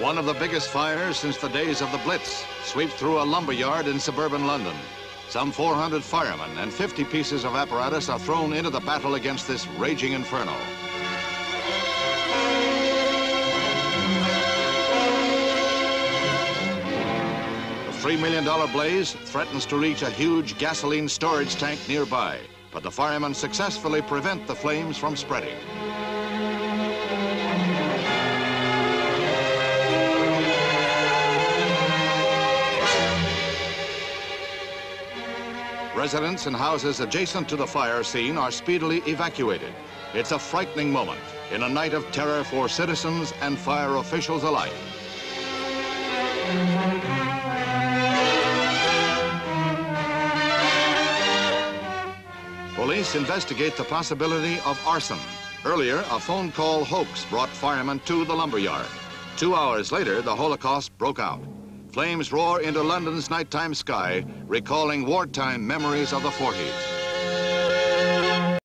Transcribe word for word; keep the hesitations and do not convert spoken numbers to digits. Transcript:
One of the biggest fires since the days of the Blitz sweeps through a lumberyard in suburban London. Some four hundred firemen and fifty pieces of apparatus are thrown into the battle against this raging inferno. The three million dollar blaze threatens to reach a huge gasoline storage tank nearby, but the firemen successfully prevent the flames from spreading. Residents and houses adjacent to the fire scene are speedily evacuated. It's a frightening moment in a night of terror for citizens and fire officials alike. Police investigate the possibility of arson. Earlier, a phone call hoax brought firemen to the lumberyard. Two hours later, the Holocaust broke out. Flames roar into London's nighttime sky, recalling wartime memories of the forties.